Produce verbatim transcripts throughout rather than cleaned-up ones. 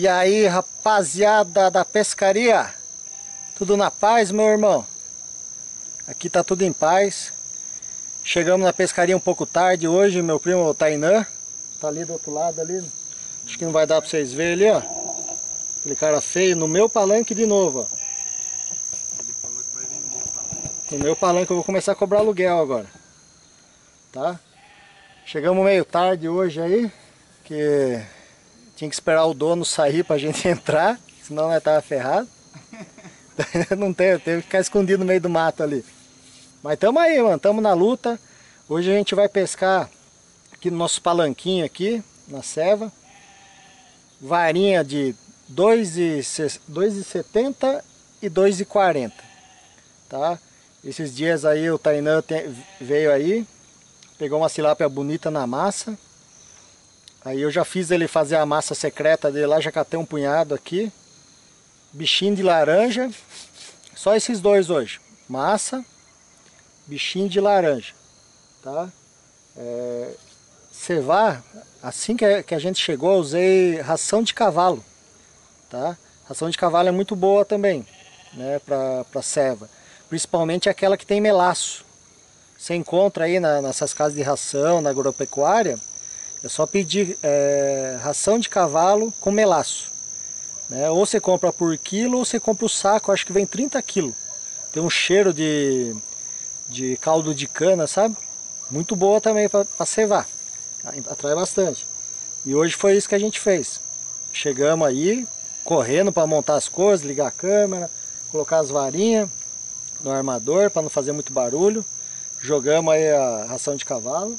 E aí, rapaziada da pescaria, tudo na paz, meu irmão? Aqui tá tudo em paz. Chegamos na pescaria um pouco tarde hoje. Meu primo Tainan tá ali do outro lado ali. Acho que não vai dar pra vocês verem ali, ó. Aquele cara feio no meu palanque de novo, ó. No meu palanque eu vou começar a cobrar aluguel agora, tá? Chegamos meio tarde hoje aí, que tinha que esperar o dono sair pra gente entrar, senão nós tava ferrado. Não teve, teve que ficar escondido no meio do mato ali. Mas tamo aí, mano, tamo na luta. Hoje a gente vai pescar aqui no nosso palanquinho aqui, na ceva. Varinha de dois e setenta e dois e quarenta, tá? Esses dias aí o Tainan veio aí, pegou uma tilápia bonita na massa. Aí eu já fiz ele fazer a massa secreta dele lá, já catei um punhado aqui. Bichinho de laranja. Só esses dois hoje. Massa, bichinho de laranja, tá? É, cevar, assim que a gente chegou, eu usei ração de cavalo, tá? Ração de cavalo é muito boa também, né, pra, pra ceva. Principalmente aquela que tem melaço. Você encontra aí na, nessas casas de ração, na agropecuária, é só pedir é, ração de cavalo com melaço, né? Ou você compra por quilo ou você compra o saco, acho que vem trinta quilos. Tem um cheiro de, de caldo de cana, sabe? Muito boa também para cevar, atrai bastante. E hoje foi isso que a gente fez. Chegamos aí, correndo para montar as coisas, ligar a câmera, colocar as varinhas no armador para não fazer muito barulho. Jogamos aí a ração de cavalo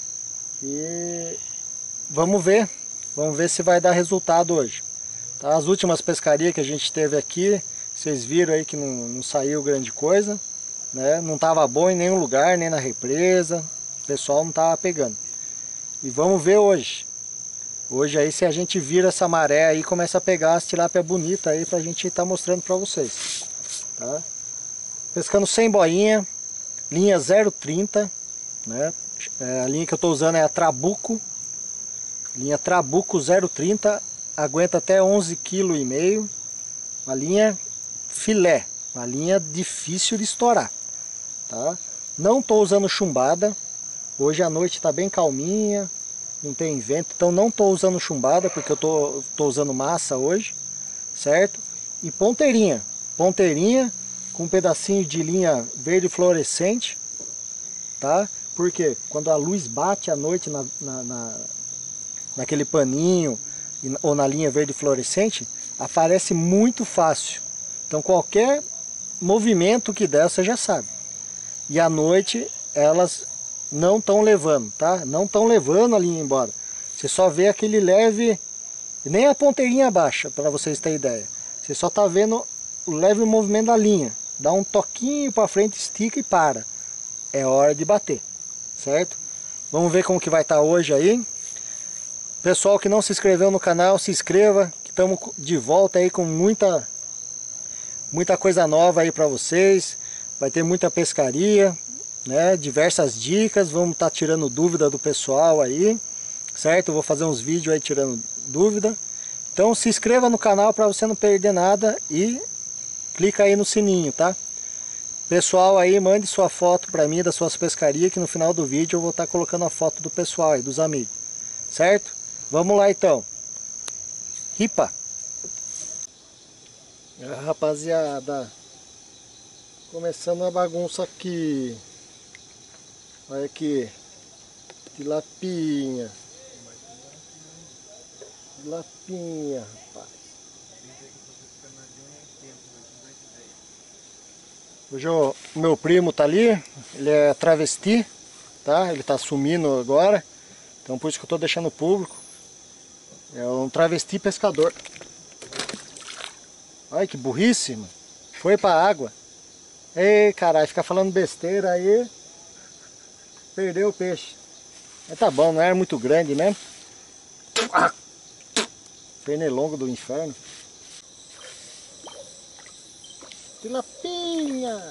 e vamos ver, vamos ver se vai dar resultado hoje. Tá? As últimas pescarias que a gente teve aqui, vocês viram aí que não, não saiu grande coisa, né? Não estava bom em nenhum lugar, nem na represa, o pessoal não estava pegando. E vamos ver hoje. Hoje aí se a gente vira essa maré aí, começa a pegar as tilápia bonita aí pra gente estar mostrando para vocês, tá? Pescando sem boinha, linha zero trinta, né? É, a linha que eu estou usando é a Trabuco, linha Trabuco zero trinta, aguenta até onze vírgula cinco quilos, uma linha filé, uma linha difícil de estourar, tá? Não estou usando chumbada, hoje a noite está bem calminha, não tem vento, então não estou usando chumbada porque eu tô, tô usando massa hoje, certo? E ponteirinha, ponteirinha com um pedacinho de linha verde fluorescente, tá? Porque quando a luz bate à noite na, na, na, naquele paninho ou na linha verde fluorescente, aparece muito fácil. Então qualquer movimento que der, você já sabe. E à noite elas não estão levando, tá? Não estão levando a linha embora. Você só vê aquele leve, nem a ponteirinha baixa, para vocês terem ideia. Você só está vendo o leve movimento da linha. Dá um toquinho para frente, estica e para. É hora de bater, certo? Vamos ver como que vai estar hoje aí. Pessoal que não se inscreveu no canal, se inscreva, que estamos de volta aí com muita, muita coisa nova aí para vocês. Vai ter muita pescaria, né? Diversas dicas, vamos estar tirando dúvida do pessoal aí, certo? Eu vou fazer uns vídeos aí tirando dúvida. Então se inscreva no canal para você não perder nada e clica aí no sininho, tá? Pessoal aí, mande sua foto para mim das suas pescarias, que no final do vídeo eu vou estar colocando a foto do pessoal aí, dos amigos, certo? Vamos lá então. Ripa! Ah, rapaziada, começando a bagunça aqui. Olha aqui, tilapinha, tilapinha, rapaz. Hoje o meu primo tá ali, ele é travesti, tá? Ele tá sumindo agora, então por isso que eu tô deixando público. É um travesti pescador. Olha que burrice, mano. Foi pra água. Ei, caralho, fica falando besteira aí. Perdeu o peixe. Mas tá bom, não era muito grande mesmo. Pernilongo do inferno. Tilapinha!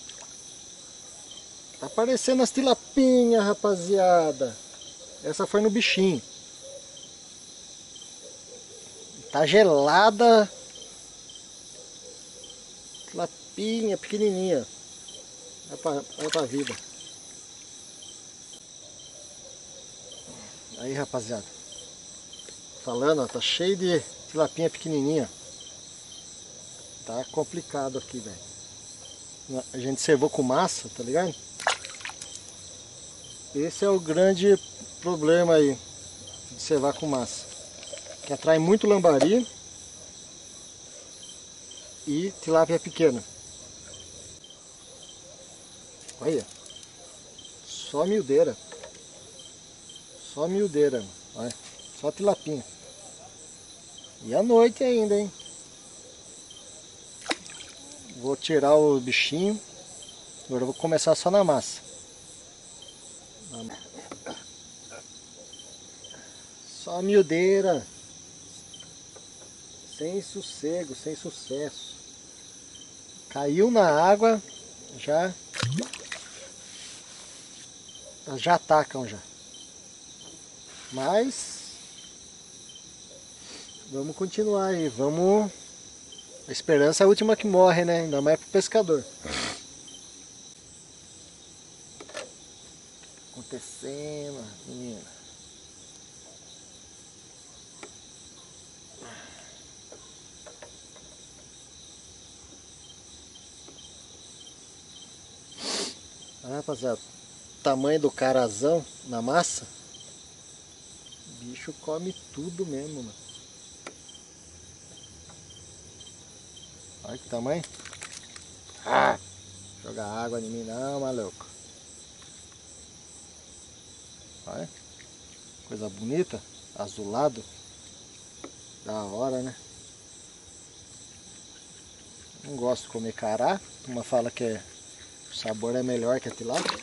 Tá aparecendo as tilapinhas, rapaziada. Essa foi no bichinho. Tá gelada. Tilapinha pequenininha. Vai pra, vai pra vida. Aí, rapaziada. Falando, ó, tá cheio de tilapinha pequenininha. Tá complicado aqui, velho. A gente servou com massa, tá ligado? Esse é o grande problema aí de servar com massa. Que atrai muito lambari e tilápia pequena. Olha. Só miudeira. Só miudeira. Olha. Só tilapinha. E à noite ainda, hein? Vou tirar o bichinho. Agora eu vou começar só na massa. Só miudeira. Sem sossego, sem sucesso. Caiu na água, já já atacam já. Mas vamos continuar aí, vamos. A esperança é a última que morre, né? Ainda mais pro pescador. Acontecendo, menina. Ah, rapaziada, tamanho do carazão na massa, o bicho come tudo mesmo, mano. Olha que tamanho. Ah, joga água em mim não, maluco. Olha, coisa bonita, azulado. Da hora, né? Não gosto de comer cará. Uma fala que é, o sabor é melhor que a tilápia.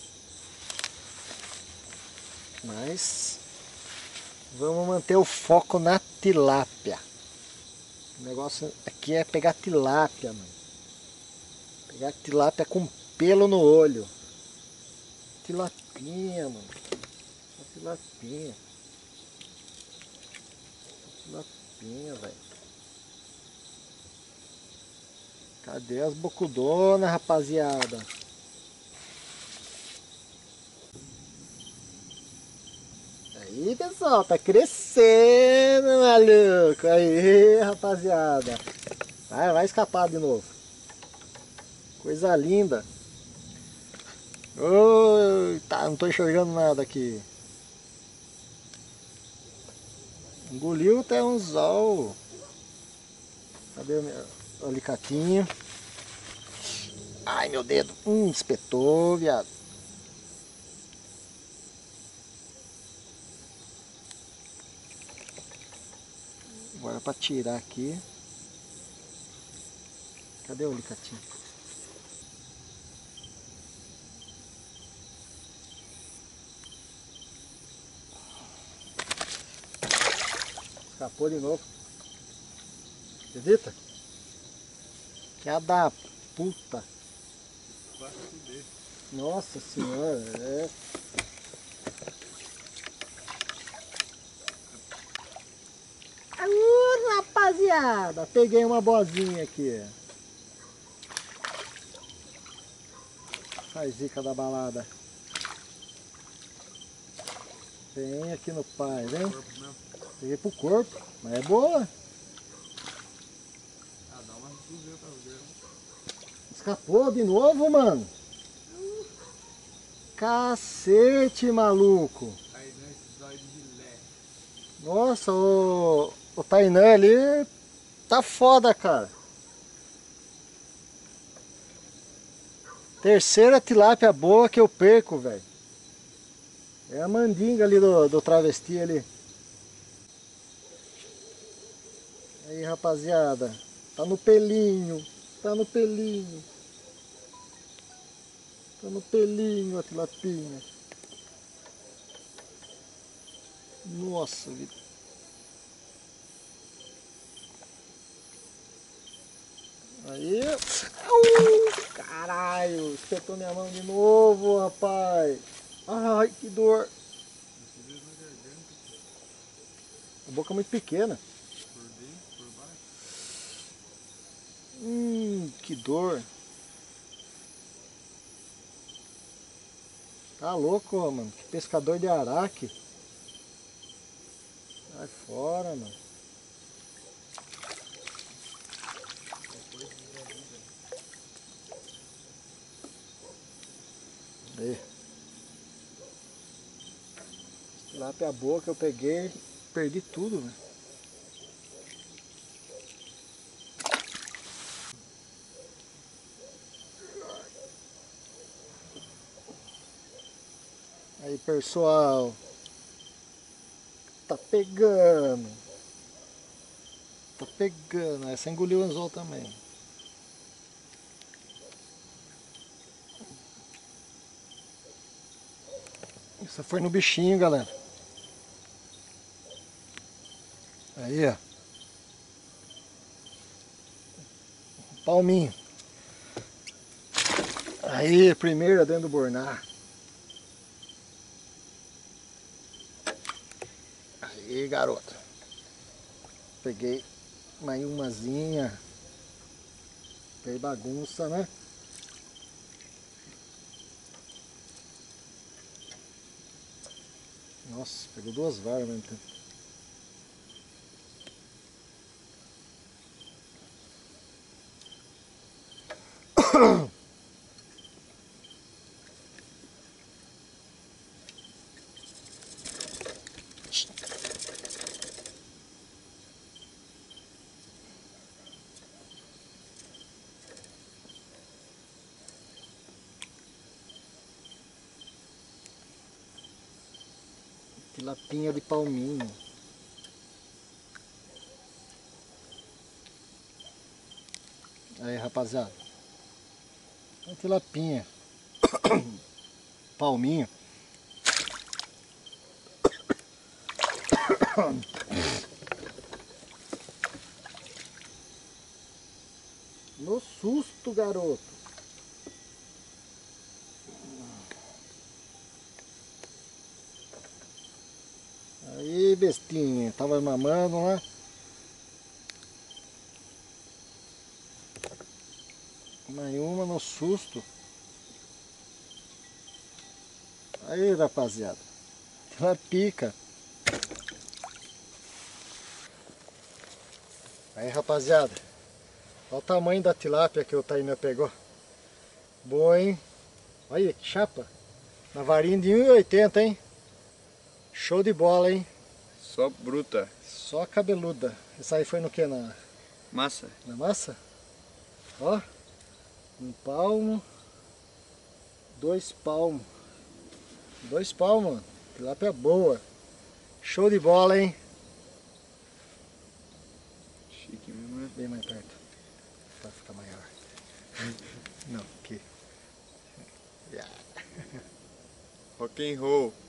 Mas vamos manter o foco na tilápia. O negócio aqui é pegar tilápia, mano. Pegar tilápia com pelo no olho. Tilapinha, mano. Tilapinha. Tilapinha, velho. Cadê as bocudonas, rapaziada? Aí, pessoal, tá crescendo, maluco. Aí, rapaziada. Vai, vai escapar de novo. Coisa linda. Oi, tá, não tô enxergando nada aqui. Engoliu até um zol. Cadê o meu alicatinho? Ai, meu dedo. Hum, espetou, viado. Agora para tirar aqui. Cadê o alicatinho? Escapou de novo. Acredita? Que a da puta. Nossa senhora, é. Uh, rapaziada, peguei uma bozinha aqui. Faz zica da balada. Vem aqui no pai, vem. Peguei pro corpo, mas é boa. Ah, dá uma refusão pra ver. Escapou de novo, mano. Cacete, maluco. Nossa, o, o Tainã ali tá foda, cara. Terceira tilápia boa que eu perco, velho. É a mandinga ali do, do travesti ali. Aí, rapaziada. Tá no pelinho. Tá no pelinho. Tá no pelinho a tilapinha. Nossa, vida. Aí. Uh, caralho, espetou minha mão de novo, rapaz. Ai, que dor. A boca é muito pequena. Hum, que dor. Tá louco, mano. Que pescador de araque. Sai fora, mano. Aí. Tilápia boa que eu peguei, perdi tudo, né? Aí, pessoal. Tá pegando. Tá pegando. Essa engoliu o anzol também. Isso foi no bichinho, galera. Aí, ó. Palminho. Aí, primeira dentro do bornar. Aí, garoto. Peguei mais umazinha. Peguei bagunça, né? Nossa, pegou duas varas ao mesmo tempo. Tilapinha de palminho. Aí, rapaziada. Uma tilapinha. Palminho. No susto, garoto. Aí, bestinha. Tava mamando, né? Mais uma no susto. Aí, rapaziada. Ela pica. Aí, rapaziada. Olha o tamanho da tilápia que o Tainá pegou. Boa, hein? Olha que chapa. Na varinha de um e oitenta, hein? Show de bola, hein? Só bruta. Só cabeluda. Essa aí foi no que? Na Massa. Na massa? Ó. Um palmo. Dois palmos. Dois palmos, mano. Tilápia boa. Show de bola, hein? Chique mesmo, né? Bem mais perto. Pra ficar maior. Não, aqui. Yeah. Rock and roll.